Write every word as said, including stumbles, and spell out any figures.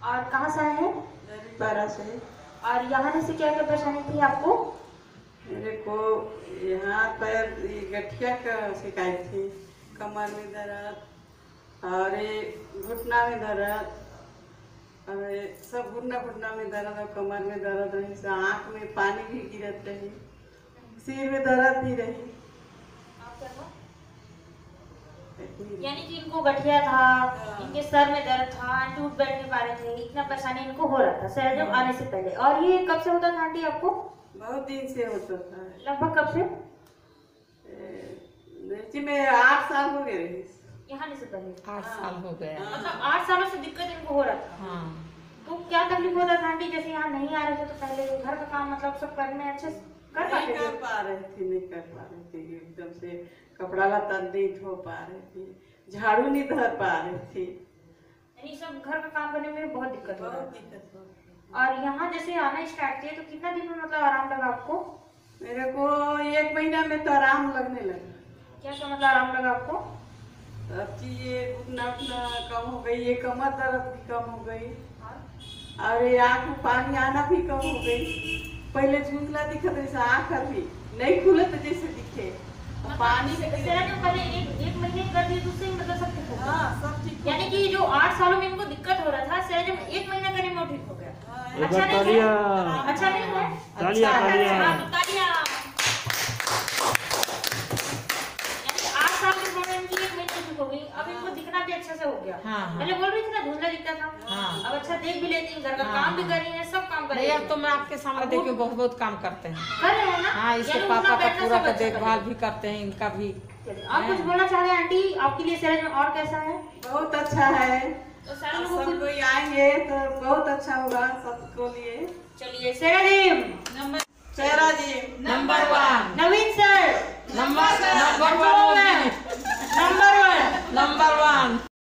और कहाँ से आए हैं? बारह से। और यहाँ आने से क्या क्या परेशानी थी आपको? मेरे को यहाँ पैर गठिया का शिकायत थी, कमर में दर्द और ये घुटना में दर्द और ये सब घुटना घुटना में दर्द और कमर में दर्द रही, से आँख में पानी भी गिरत रही, सिर में दर्द भी रही। यानी कि इनको गठिया था, इनके सर में दर्द था, आंटी उठ बैठ नहीं पा रहे थे, इतना परेशानी इनको हो रहा था सहजम आने से पहले। और ये कब से होता था आंटी आपको? बहुत दिन से होता था। लगभग कब से? मिर्ची में आठ साल हो गए रही। यहाँ आने से पहले आठ साल हो गए। मतलब आठ सालों से दिक्कत इनको हो रहा था। हाँ। तो क्या तकलीफ होता था आंटी? जैसे यहाँ नहीं आ रहे थे तो पहले घर का काम मतलब सब करने अच्छे से कर पाते नहीं थे? कर पा रही थी, नहीं कर पा रही थी, एकदम से कपड़ा लत्ता नहीं धो पा रही थी, झाड़ू नहीं धर पा रही थी, यानी सब घर का काम करने में बहुत दिक्कत हो रहा बहुत था। दिक्कत हो रही थी। और यहाँ जैसे आना स्टार्ट किए तो कितना दिन में मतलब आराम लगा आपको? मेरे को एक महीना में तो आराम लगने लगा। क्या क्या मतलब आराम लगा आपको? सब चीज ये घुटना उठना कम हो गई, ये कमर दर्द भी कम हो गई और ये आँख में पानी आना भी कम हो गई। पहले झुंझला दिखत जैसे आँख भी नहीं खुलत जैसे दिखे, पानी से पहले एक एक महीने कर दिए तो उससे मतलब सब ठीक हो गया। हाँ सब ठीक। यानी कि जो आठ सालों में इनको दिक्कत हो रहा था सहजम एक महीना करने में ठीक हो गया। हाँ, अच्छा नहीं है? अच्छा नहीं है? तालियां, अच्छा है। तालियां। हाँ, तो तालियां। यानी कि आठ साल के समय इनकी एक महीने ठीक हो गई। अब इनको दिखना भी अच्छे से हो गया। हाँ, हाँ। पहले बोल रही थी ना धुंधला दिखता था, हाँ। अब अच्छा देख भी लेती हैं, घर का हाँ, काम भी हाँ। कर रही है, सब काम कर रही नहीं, है। अब तो मैं आपके सामने देखिए बहुत बहुत काम करते हैं। कर रहे हैं ना? हाँ, इसके यानी पापा उठना का बैठना पूरा सब का अच्छा कर देखभाल रहे भी करते हैं, इनका भी। हैं। आप कुछ बोलना चाह रहे हैं आंटी? आपके लिए सहज में और कैसा है? बहुत अच्छा है। तो सारे अब लोगों सब को कोई आएंगे तो बहुत अच्छा होगा सबको लिए। चलिए सेरा जी चेहरा जी नंबर वन।